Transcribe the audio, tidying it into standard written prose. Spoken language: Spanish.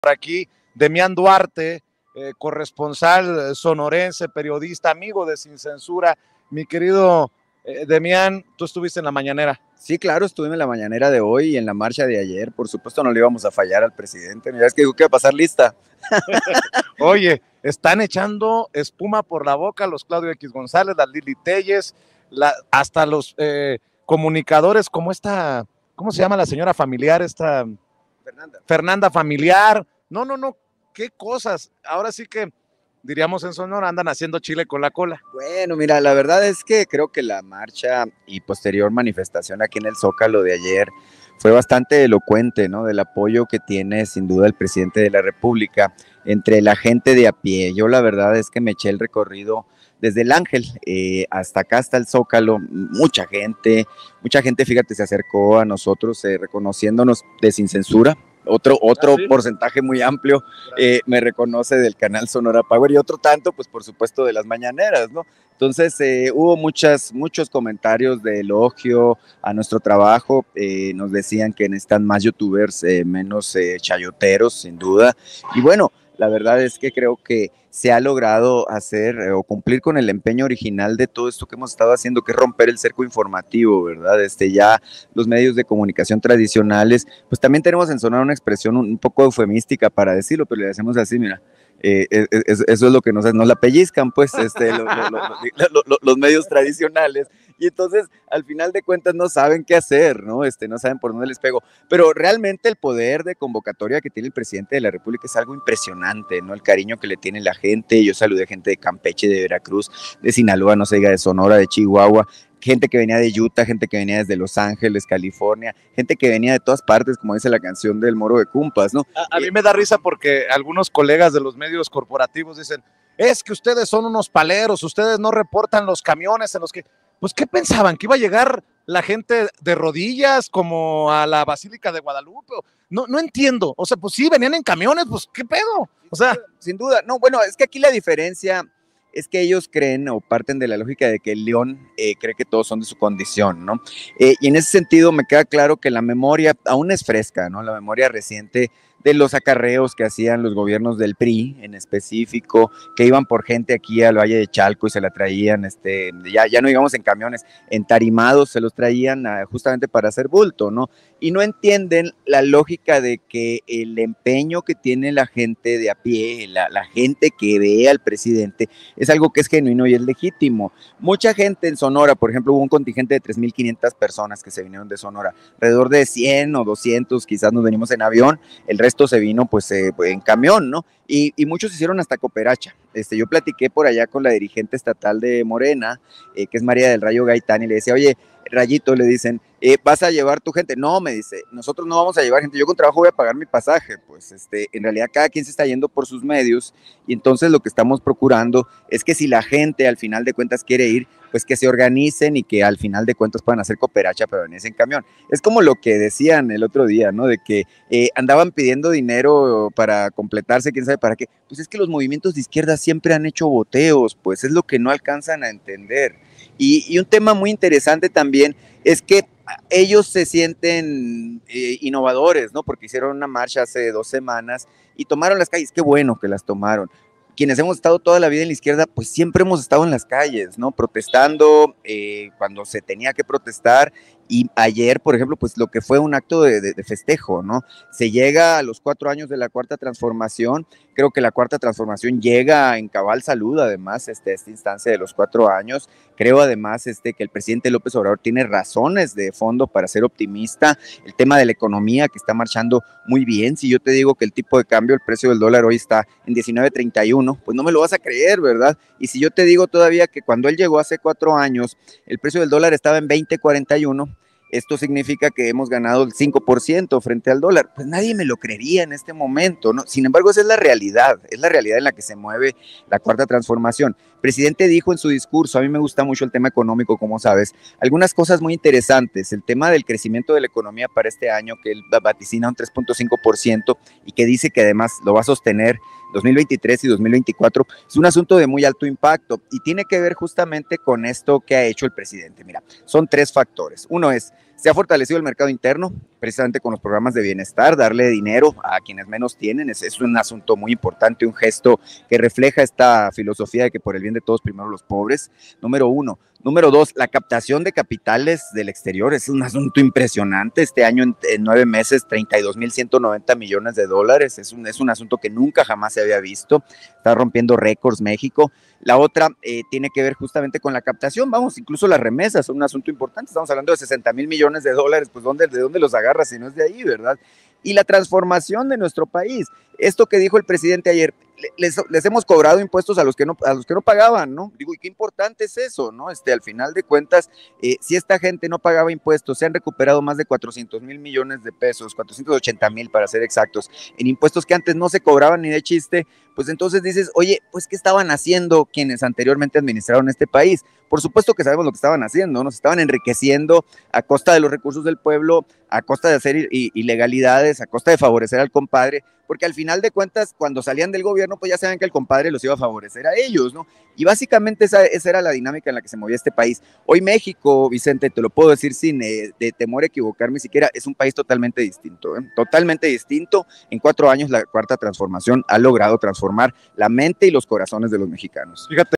por aquí Demián Duarte, corresponsal sonorense, periodista, amigo de Sin Censura. Mi querido Demián, tú estuviste en la mañanera. Sí, claro, estuve en la mañanera de hoy y en la marcha de ayer. Por supuesto no le íbamos a fallar al presidente. Mira, es que dijo que iba a pasar lista. Oye, están echando espuma por la boca los Claudio X González, las Lili Telles, hasta los comunicadores como esta, ¿cómo se llama la señora familiar? Esta Fernanda Familiar. No, qué cosas. Ahora sí que diríamos en Sonora, andan haciendo chile con la cola. Bueno, mira, la verdad es que creo que la marcha y posterior manifestación aquí en el Zócalo de ayer fue bastante elocuente, ¿no? Del apoyo que tiene sin duda el presidente de la República entre la gente de a pie. Yo la verdad es que me eché el recorrido desde el Ángel hasta acá, hasta el Zócalo. Mucha gente, fíjate, se acercó a nosotros reconociéndonos de Sin Censura. Otro ¿sí? Porcentaje muy amplio me reconoce del canal Sonora Power y otro tanto, pues por supuesto de las mañaneras, ¿no? Entonces hubo muchos comentarios de elogio a nuestro trabajo, nos decían que necesitan más youtubers, menos chayoteros, sin duda, y bueno, la verdad es que creo que se ha logrado hacer o cumplir con el empeño original de todo esto que hemos estado haciendo, que es romper el cerco informativo, ¿verdad? Ya los medios de comunicación tradicionales, pues también tenemos en Sonora una expresión un poco eufemística para decirlo, pero le hacemos así, mira. Eso es lo que nos la pellizcan, pues, los medios tradicionales, y entonces, al final de cuentas, no saben qué hacer, ¿no? No saben por dónde les pego, pero realmente el poder de convocatoria que tiene el presidente de la República es algo impresionante, ¿no? El cariño que le tiene la gente. Yo saludé gente de Campeche, de Veracruz, de Sinaloa, no se diga, de Sonora, de Chihuahua, gente que venía de Utah, gente que venía desde Los Ángeles, California, gente que venía de todas partes, como dice la canción del Moro de Cumpas, ¿no? A mí me da risa porque algunos colegas de los medios corporativos dicen, es que ustedes son unos paleros, ustedes no reportan los camiones en los que... Pues, ¿qué pensaban? ¿Que iba a llegar la gente de rodillas como a la Basílica de Guadalupe? No entiendo. O sea, pues sí, venían en camiones, pues, ¿qué pedo? O sea... Sin duda. No, bueno, es que aquí la diferencia es que ellos creen o parten de la lógica de que el león cree que todos son de su condición, ¿no? Y en ese sentido me queda claro que la memoria aún es fresca, ¿no? La memoria reciente de los acarreos que hacían los gobiernos del PRI en específico, que iban por gente aquí al Valle de Chalco y se la traían, ya no íbamos en camiones, entarimados se los traían justamente para hacer bulto, ¿no? Y no entienden la lógica de que el empeño que tiene la gente de a pie, la gente que ve al presidente, es algo que es genuino y es legítimo. Mucha gente en Sonora, por ejemplo, hubo un contingente de 3,500 personas que se vinieron de Sonora, alrededor de 100 o 200, quizás nos venimos en avión, el resto se vino pues en camión, ¿no? Y muchos hicieron hasta cooperacha. Yo platiqué por allá con la dirigente estatal de Morena, que es María del Rayo Gaitán, y le decía, oye, Rayito, le dicen, ¿vas a llevar tu gente? No, me dice, nosotros no vamos a llevar gente, yo con trabajo voy a pagar mi pasaje. Pues en realidad cada quien se está yendo por sus medios, y entonces lo que estamos procurando es que si la gente al final de cuentas quiere ir, pues que se organicen y que al final de cuentas puedan hacer cooperacha, pero en ese camión. Es como lo que decían el otro día, ¿no? De que andaban pidiendo dinero para completarse, quién sabe para qué. Pues es que los movimientos de izquierda siempre han hecho boteos, pues es lo que no alcanzan a entender. Y un tema muy interesante también es que ellos se sienten innovadores, ¿no? Porque hicieron una marcha hace 2 semanas y tomaron las calles. Qué bueno que las tomaron. Quienes hemos estado toda la vida en la izquierda, pues siempre hemos estado en las calles, ¿no? Protestando cuando se tenía que protestar. Y ayer, por ejemplo, pues lo que fue un acto de festejo, ¿no? Se llega a los 4 años de la Cuarta Transformación. Creo que la Cuarta Transformación llega en cabal salud, además, esta instancia de los 4 años. Creo, además, que el presidente López Obrador tiene razones de fondo para ser optimista. El tema de la economía, que está marchando muy bien. Si yo te digo que el tipo de cambio, el precio del dólar hoy está en 19.31, pues no me lo vas a creer, ¿verdad? Y si yo te digo todavía que cuando él llegó hace 4 años, el precio del dólar estaba en 20.41, esto significa que hemos ganado el 5% frente al dólar. Pues nadie me lo creería en este momento, ¿no? Sin embargo, esa es la realidad en la que se mueve la Cuarta Transformación. El presidente dijo en su discurso, a mí me gusta mucho el tema económico, como sabes, algunas cosas muy interesantes. El tema del crecimiento de la economía para este año, que él vaticina un 3.5% y que dice que además lo va a sostener 2023 y 2024, es un asunto de muy alto impacto y tiene que ver justamente con esto que ha hecho el presidente. Mira, son 3 factores. Uno es, Se ha fortalecido el mercado interno, precisamente con los programas de bienestar, darle dinero a quienes menos tienen, es un asunto muy importante, un gesto que refleja esta filosofía de que por el bien de todos, primero los pobres, número uno. Número dos, la captación de capitales del exterior es un asunto impresionante. Este año, en 9 meses, 32.190 millones de dólares. Es un asunto que nunca jamás se había visto. Está rompiendo récords México. La otra tiene que ver justamente con la captación. Vamos, incluso las remesas son un asunto importante. Estamos hablando de 60,000 millones de dólares. Pues ¿de dónde los agarras si no es de ahí, verdad? Y la transformación de nuestro país. Esto que dijo el presidente ayer, les hemos cobrado impuestos a los que no pagaban, ¿no? Digo, y qué importante es eso, ¿no? Al final de cuentas, si esta gente no pagaba impuestos, se han recuperado más de 400,000 millones de pesos, 480,000 para ser exactos, en impuestos que antes no se cobraban ni de chiste, pues entonces dices, oye, pues ¿qué estaban haciendo quienes anteriormente administraron este país? Por supuesto que sabemos lo que estaban haciendo, nos estaban enriqueciendo a costa de los recursos del pueblo, a costa de hacer ilegalidades, a costa de favorecer al compadre, porque al final de cuentas, cuando salían del gobierno, pues ya saben que el compadre los iba a favorecer a ellos, ¿no? Y básicamente esa era la dinámica en la que se movía este país. Hoy México, Vicente, te lo puedo decir sin de temor a equivocarme siquiera, es un país totalmente distinto, ¿eh? Totalmente distinto. En 4 años la Cuarta Transformación ha logrado transformar la mente y los corazones de los mexicanos. Fíjate.